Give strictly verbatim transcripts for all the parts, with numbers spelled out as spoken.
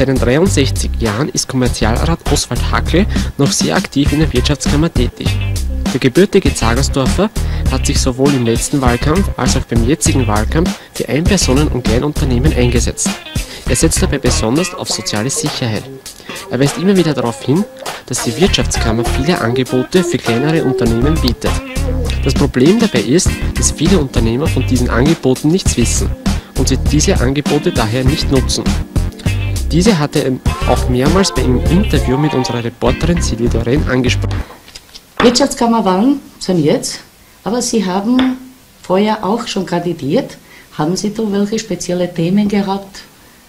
seinen dreiundsechzig Jahren ist Kommerzialrat Oswald Hackl noch sehr aktiv in der Wirtschaftskammer tätig. Der gebürtige Zagersdorfer hat sich sowohl im letzten Wahlkampf als auch beim jetzigen Wahlkampf für Einpersonen- und Kleinunternehmen eingesetzt. Er setzt dabei besonders auf soziale Sicherheit. Er weist immer wieder darauf hin, dass die Wirtschaftskammer viele Angebote für kleinere Unternehmen bietet. Das Problem dabei ist, dass viele Unternehmer von diesen Angeboten nichts wissen und sie diese Angebote daher nicht nutzen. Diese hatte er auch mehrmals bei einem Interview mit unserer Reporterin Silvia Doreen angesprochen. Wirtschaftskammer waren sind jetzt, aber Sie haben vorher auch schon kandidiert. Haben Sie da welche spezielle Themen gehabt?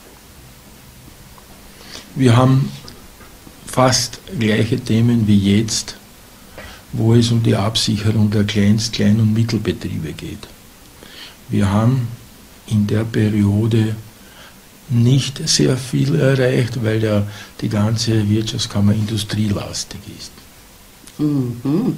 Wir haben fast gleiche Themen wie jetzt, wo es um die Absicherung der Kleinst-, Klein- und Mittelbetriebe geht. Wir haben in der Periode nicht sehr viel erreicht, weil ja die ganze Wirtschaftskammer industrielastig ist. Mhm.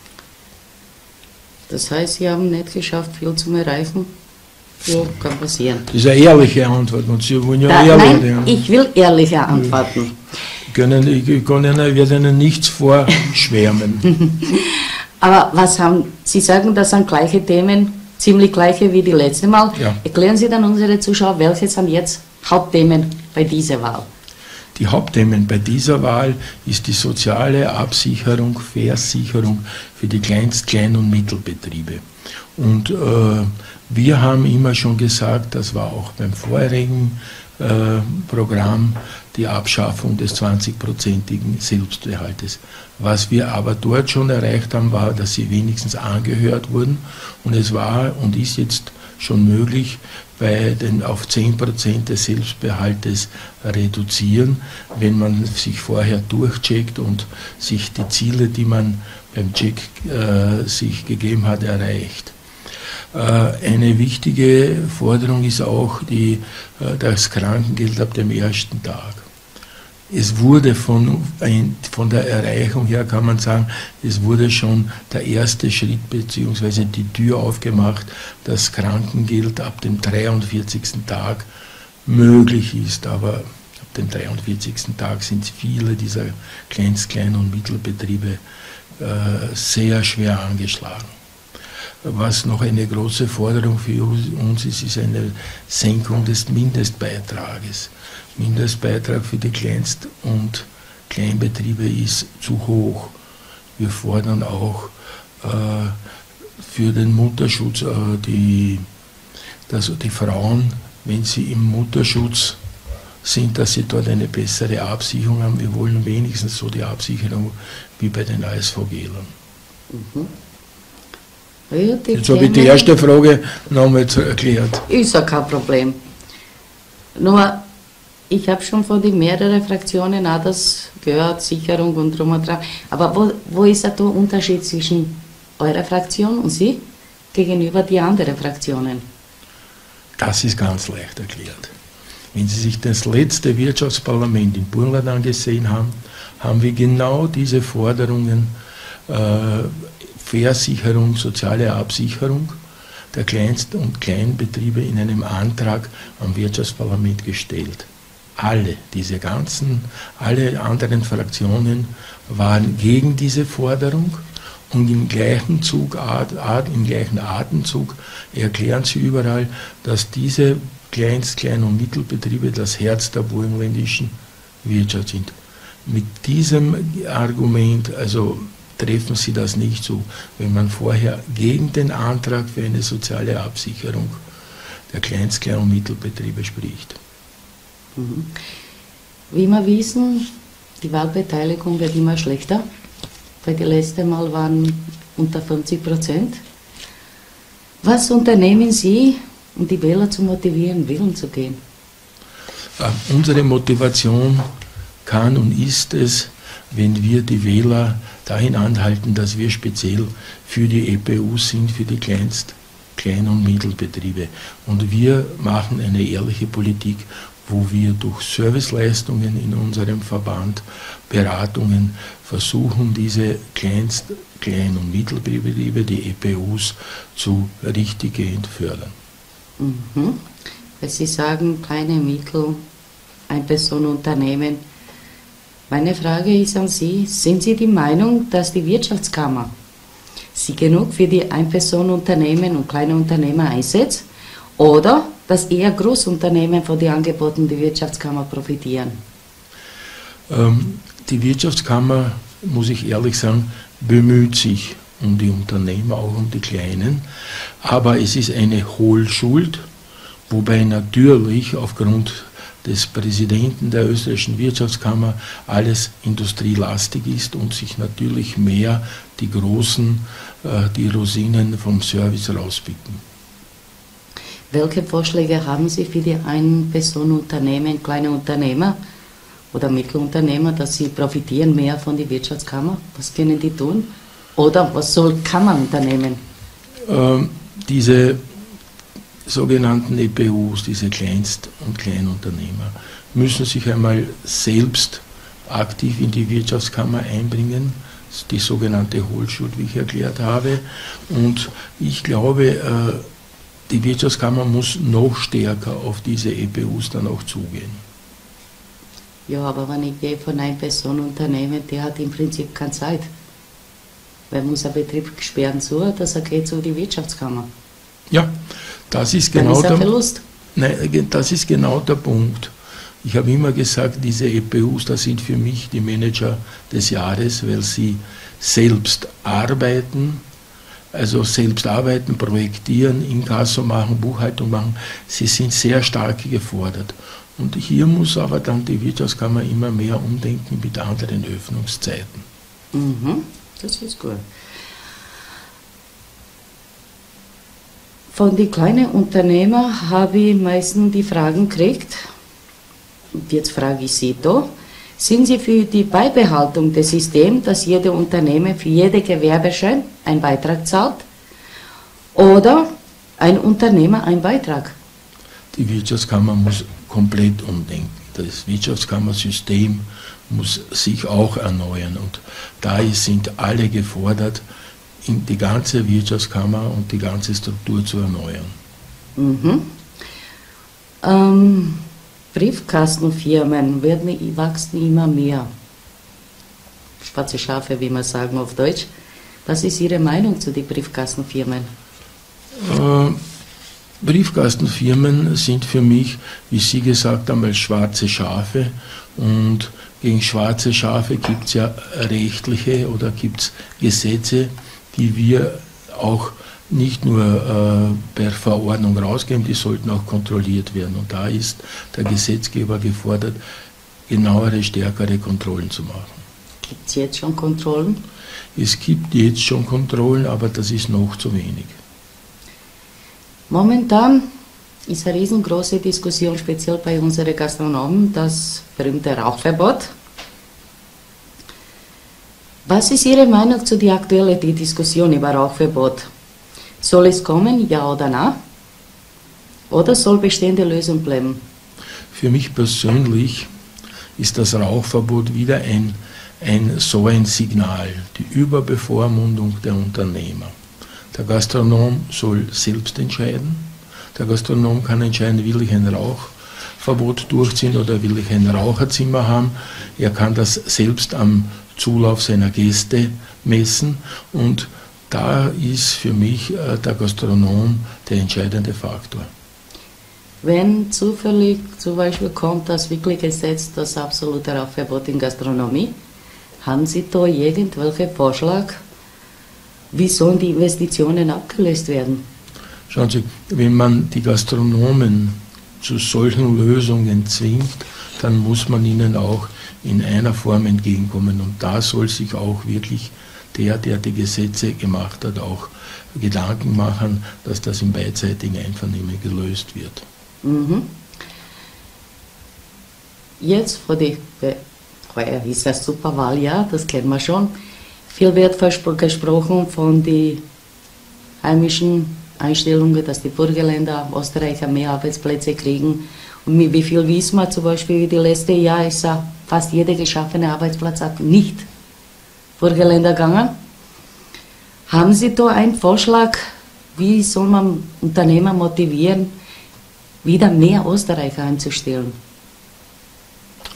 Das heißt, Sie haben nicht geschafft, viel zu erreichen? Ja, kann passieren. Das ist eine ehrliche Antwort. Und Sie wollen ja Da, ehrlich nein, ich will ehrlicher antworten. Ich, können, ich kann Ihnen, ich werde Ihnen nichts vorschwärmen. Aber was haben, Sie sagen, das sind gleiche Themen, ziemlich gleiche wie die letzte Mal. Ja. Erklären Sie dann unsere Zuschauer, welche sind jetzt Hauptthemen bei dieser Wahl? Die Hauptthemen bei dieser Wahl ist die soziale Absicherung, Versicherung für die Kleinst-, Klein- und Mittelbetriebe. Und äh, wir haben immer schon gesagt, das war auch beim vorherigen äh, Programm, die Abschaffung des zwanzigprozentigen Selbstbehaltes. Was wir aber dort schon erreicht haben, war, dass sie wenigstens angehört wurden. Und es war und ist jetzt schon möglich, bei den auf zehn Prozent des Selbstbehaltes reduzieren, wenn man sich vorher durchcheckt und sich die Ziele, die man beim Check äh, sich gegeben hat, erreicht. Äh, eine wichtige Forderung ist auch die, äh, das Krankengeld ab dem ersten Tag. Es wurde von, von der Erreichung her, kann man sagen, es wurde schon der erste Schritt bzw. die Tür aufgemacht, dass Krankengeld ab dem dreiundvierzigsten Tag möglich ist. Aber ab dem dreiundvierzigsten Tag sind viele dieser Kleinst-, Klein- und Mittelbetriebe äh, sehr schwer angeschlagen. Was noch eine große Forderung für uns ist, ist eine Senkung des Mindestbeitrages. Mindestbeitrag für die Kleinst- und Kleinbetriebe ist zu hoch. Wir fordern auch äh, für den Mutterschutz, äh, die, dass die Frauen, wenn sie im Mutterschutz sind, dass sie dort eine bessere Absicherung haben. Wir wollen wenigstens so die Absicherung wie bei den ASVGlern. Mhm. Ja, Jetzt habe ich die erste Frage nochmal erklärt. Ist ja kein Problem. Nur, ich habe schon von den mehreren Fraktionen auch das gehört, Sicherung und drum und dran. Aber wo, wo ist da der Unterschied zwischen eurer Fraktion und Sie gegenüber die anderen Fraktionen? Das ist ganz leicht erklärt. Wenn Sie sich das letzte Wirtschaftsparlament in Burgenland angesehen haben, haben wir genau diese Forderungen, äh, Versicherung, soziale Absicherung der Kleinst- und Kleinbetriebe in einem Antrag am Wirtschaftsparlament gestellt. Alle, diese ganzen, alle anderen Fraktionen waren gegen diese Forderung und im gleichen Zug, im gleichen Atemzug erklären sie überall, dass diese Kleinst-, Klein- und Mittelbetriebe das Herz der burgenländischen Wirtschaft sind. Mit diesem Argument, also treffen sie das nicht so, wenn man vorher gegen den Antrag für eine soziale Absicherung der Kleinst-, Klein- und Mittelbetriebe spricht. Wie wir wissen, die Wahlbeteiligung wird immer schlechter. Bei den letzten Mal waren unter fünfzig Prozent. Was unternehmen Sie, um die Wähler zu motivieren, wählen zu gehen? Äh, unsere Motivation kann und ist es, wenn wir die Wähler dahin anhalten, dass wir speziell für die E P U sind, für die Kleinst-, Klein- und Mittelbetriebe. Und wir machen eine ehrliche Politik, wo wir durch Serviceleistungen in unserem Verband, Beratungen versuchen, diese Kleinst-, Klein- und Mittelbetriebe, die E P Us, zu richtiggehend fördern. Mhm. Weil Sie sagen, kleine Mittel, Ein-Personen-Unternehmen. Meine Frage ist an Sie, sind Sie die Meinung, dass die Wirtschaftskammer sich genug für die Ein-Personen-Unternehmen und kleine Unternehmer einsetzt oder dass eher Großunternehmen von den Angeboten der Wirtschaftskammer profitieren? Ähm, die Wirtschaftskammer, muss ich ehrlich sagen, bemüht sich um die Unternehmer, auch um die Kleinen, aber es ist eine Hohlschuld, wobei natürlich aufgrund des Präsidenten der österreichischen Wirtschaftskammer alles industrielastig ist und sich natürlich mehr die Großen, äh, die Rosinen vom Service rauspicken. Welche Vorschläge haben Sie für die Ein-Personen-Unternehmen, kleine Unternehmer oder Mittelunternehmer, dass sie profitieren mehr von der Wirtschaftskammer? Was können die tun? Oder was soll Kammer unternehmen? Ähm, diese sogenannten E P Us, diese Kleinst- und Kleinunternehmer, müssen sich einmal selbst aktiv in die Wirtschaftskammer einbringen, die sogenannte Hohlschuld, wie ich erklärt habe. Und ich glaube, die Wirtschaftskammer muss noch stärker auf diese E P Us dann auch zugehen. Ja, aber wenn ich gehe von einem Personenunternehmen, der hat im Prinzip keine Zeit. Weil muss ein Betrieb sperren zu, dass er geht zu die Wirtschaftskammer. Ja, das ist Dann genau ist ein der, Verlust. nein, das ist genau der Punkt. Ich habe immer gesagt, diese E P Us, das sind für mich die Manager des Jahres, weil sie selbst arbeiten, also selbst arbeiten, projektieren, Inkasso machen, Buchhaltung machen. Sie sind sehr stark gefordert. Und hier muss aber dann die Wirtschaftskammer immer mehr umdenken mit anderen Öffnungszeiten. Mhm, das ist gut. Von den kleinen Unternehmern habe ich meistens die Fragen gekriegt. Jetzt frage ich Sie da. Sind Sie für die Beibehaltung des Systems, dass jede Unternehmen für jede Gewerbeschein einen Beitrag zahlt? Oder ein Unternehmer einen Beitrag? Die Wirtschaftskammer muss komplett umdenken. Das Wirtschaftskammersystem muss sich auch erneuern. Und da sind alle gefordert, in die ganze Wirtschaftskammer und die ganze Struktur zu erneuern. Mhm. Ähm, Briefkastenfirmen werden, wachsen immer mehr. Schwarze Schafe, wie man sagen auf Deutsch. Was ist Ihre Meinung zu den Briefkastenfirmen? Äh, Briefkastenfirmen sind für mich, wie Sie gesagt haben, als schwarze Schafe. Und gegen schwarze Schafe gibt es ja rechtliche oder gibt es Gesetze, die wir auch nicht nur äh, per Verordnung rausgeben, die sollten auch kontrolliert werden. Und da ist der Gesetzgeber gefordert, genauere, stärkere Kontrollen zu machen. Gibt es jetzt schon Kontrollen? Es gibt jetzt schon Kontrollen, aber das ist noch zu wenig. Momentan ist eine riesengroße Diskussion, speziell bei unseren Gastronomen, das berühmte Rauchverbot. Was ist Ihre Meinung zu der aktuellen Diskussion über Rauchverbot? Soll es kommen, ja oder nein? Oder soll bestehende Lösung bleiben? Für mich persönlich ist das Rauchverbot wieder ein, ein, so ein Signal, die Überbevormundung der Unternehmer. Der Gastronom soll selbst entscheiden. Der Gastronom kann entscheiden, will ich ein Rauchverbot durchziehen oder will ich ein Raucherzimmer haben. Er kann das selbst am Zulauf seiner Gäste messen und da ist für mich äh, der Gastronom der entscheidende Faktor. Wenn zufällig zum Beispiel kommt das wirklich Gesetz, das absolute Rauchverbot in Gastronomie, haben Sie da irgendwelchen Vorschlag? Wie sollen die Investitionen abgelöst werden? Schauen Sie, wenn man die Gastronomen zu solchen Lösungen zwingt, dann muss man ihnen auch in einer Form entgegenkommen. Und da soll sich auch wirklich der, der die Gesetze gemacht hat, auch Gedanken machen, dass das im beidseitigen Einvernehmen gelöst wird. Mhm. Jetzt vor die, heuer ist das Superwahljahr, das kennen wir schon. Viel wird gesprochen von den heimischen Einstellungen, dass die Burgenländer, Österreicher mehr Arbeitsplätze kriegen. Und wie viel wissen wir zum Beispiel, wie die letzten Jahre ist fast jeder geschaffene Arbeitsplatz hat nicht Burgenländer gegangen. Haben Sie da einen Vorschlag, wie soll man Unternehmer motivieren, wieder mehr Österreicher einzustellen?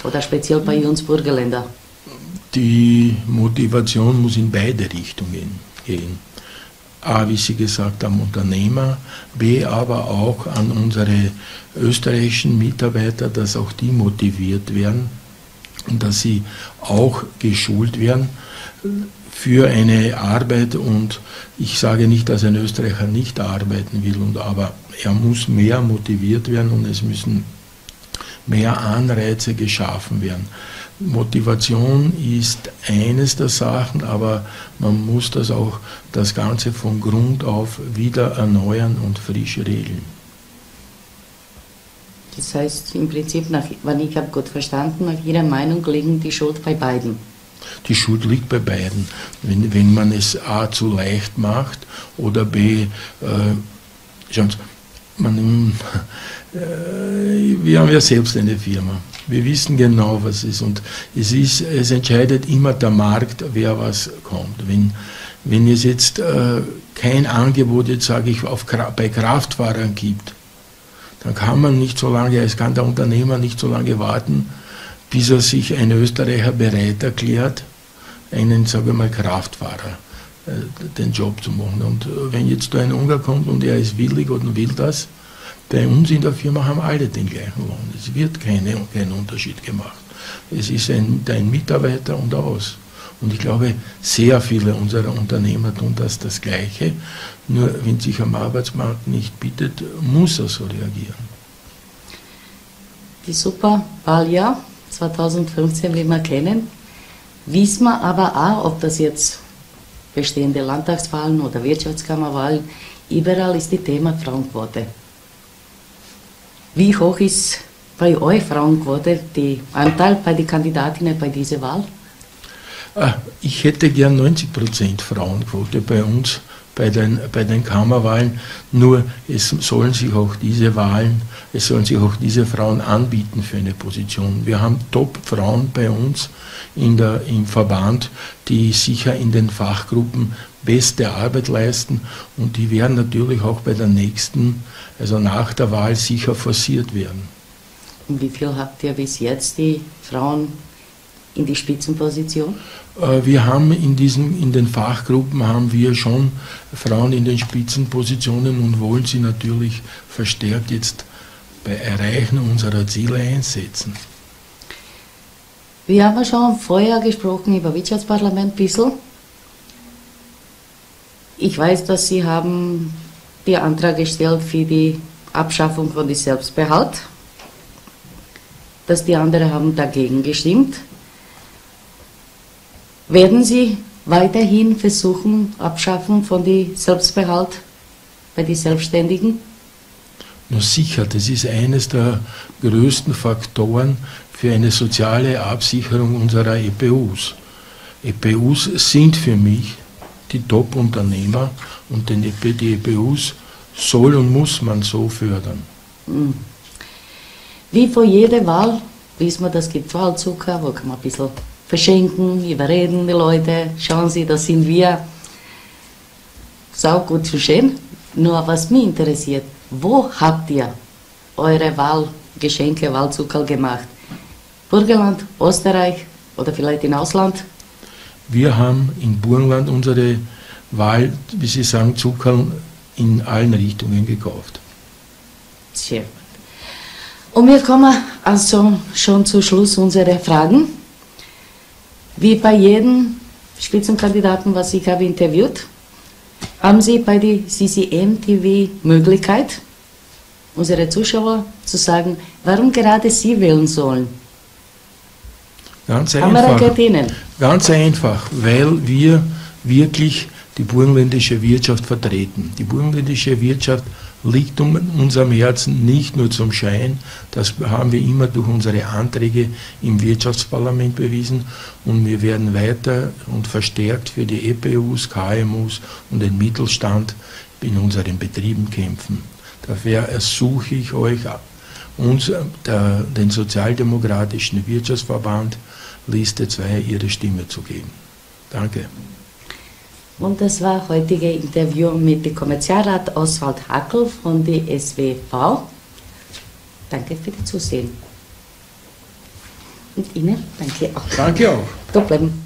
Oder speziell bei uns Burgenländer? Die Motivation muss in beide Richtungen gehen. A, wie Sie gesagt haben, Unternehmer, B, aber auch an unsere österreichischen Mitarbeiter, dass auch die motiviert werden und dass sie auch geschult werden für eine Arbeit. Und ich sage nicht, dass ein Österreicher nicht arbeiten will, und, aber er muss mehr motiviert werden und es müssen mehr Anreize geschaffen werden. Motivation ist eines der Sachen, aber man muss das auch, das Ganze von Grund auf wieder erneuern und frisch regeln. Das heißt im Prinzip, nach, wenn ich habe gut verstanden, nach Ihrer Meinung liegen die Schuld bei beiden. Die Schuld liegt bei beiden. Wenn, wenn man es A zu leicht macht oder B, äh, schauen Sie, man, äh, wir haben ja selbst eine Firma. Wir wissen genau, was es ist. Und es, ist, es entscheidet immer der Markt, wer was kommt. Wenn, wenn es jetzt äh, kein Angebot, jetzt sage ich, auf, bei Kraftfahrern gibt, dann kann man nicht so lange, es kann der Unternehmer nicht so lange warten, bis er sich ein Österreicher bereit erklärt, einen, sagen wir mal, Kraftfahrer äh, den Job zu machen. Und äh, wenn jetzt da ein Ungar kommt und er ist willig und will das, bei uns in der Firma haben alle den gleichen Lohn. Es wird keine, kein Unterschied gemacht. Es ist ein, ein Mitarbeiter und aus. Und ich glaube, sehr viele unserer Unternehmer tun das das Gleiche. Nur wenn sich am Arbeitsmarkt nicht bietet, muss er so reagieren. Die Superwahljahr zweitausendfünfzehn, wie wir kennen, wissen wir aber auch, ob das jetzt bestehende Landtagswahlen oder Wirtschaftskammerwahlen, überall ist das Thema Frauenquote. Wie hoch ist bei euch Frauenquote, der Anteil bei den Kandidatinnen bei dieser Wahl? Ich hätte gern neunzig Prozent Frauenquote bei uns, bei den, bei den Kammerwahlen, nur es sollen sich auch diese Wahlen, es sollen sich auch diese Frauen anbieten für eine Position. Wir haben Top-Frauen bei uns in der, im Verband, die sicher in den Fachgruppen beste Arbeit leisten und die werden natürlich auch bei der nächsten, also nach der Wahl, sicher forciert werden. Und wie viel habt ihr bis jetzt die Frauen in die Spitzenposition? Wir haben in, diesen, in den Fachgruppen haben wir schon Frauen in den Spitzenpositionen und wollen sie natürlich verstärkt jetzt bei Erreichen unserer Ziele einsetzen. Wir haben schon vorher gesprochen über Wirtschaftsparlament ein bisschen. Ich weiß, dass Sie haben den Antrag gestellt für die Abschaffung von dem Selbstbehalt, dass die anderen haben dagegen gestimmt. Werden Sie weiterhin versuchen, Abschaffung von dem Selbstbehalt bei den Selbstständigen? Na sicher, das ist eines der größten Faktoren für eine soziale Absicherung unserer E P Us. E P Us sind für mich die Top-Unternehmer und den E P, die E P Us soll und muss man so fördern. Wie vor jeder Wahl wissen wir, das gibt Wahlzucker, wo kann man ein bisschen verschenken, überreden die Leute, schauen Sie, das sind wir. Sau gut zu schön. Nur was mich interessiert, wo habt ihr eure Wahlgeschenke, Wahlzucker gemacht? Burgenland, Österreich oder vielleicht im Ausland? Wir haben in Burgenland unsere Wahl, wie Sie sagen, Zucker in allen Richtungen gekauft. Sehr gut. Und wir kommen also schon zum Schluss unserer Fragen. Wie bei jedem Spitzenkandidaten, was ich habe interviewt, haben Sie bei der C C M T V Möglichkeit, unsere Zuschauer zu sagen, warum gerade Sie wählen sollen. Ganz einfach, ganz einfach, weil wir wirklich die burgenländische Wirtschaft vertreten. Die burgenländische Wirtschaft liegt um unserem Herzen nicht nur zum Schein, das haben wir immer durch unsere Anträge im Wirtschaftsparlament bewiesen und wir werden weiter und verstärkt für die E P Us, K M Us und den Mittelstand in unseren Betrieben kämpfen. Dafür ersuche ich euch, uns, der, den Sozialdemokratischen Wirtschaftsverband, Liste zwei, ihre Stimme zu geben. Danke. Und das war heutige Interview mit dem Kommerzialrat Oswald Hackl von der S W V. Danke für das Zusehen. Und Ihnen danke auch. Danke auch. Da bleiben.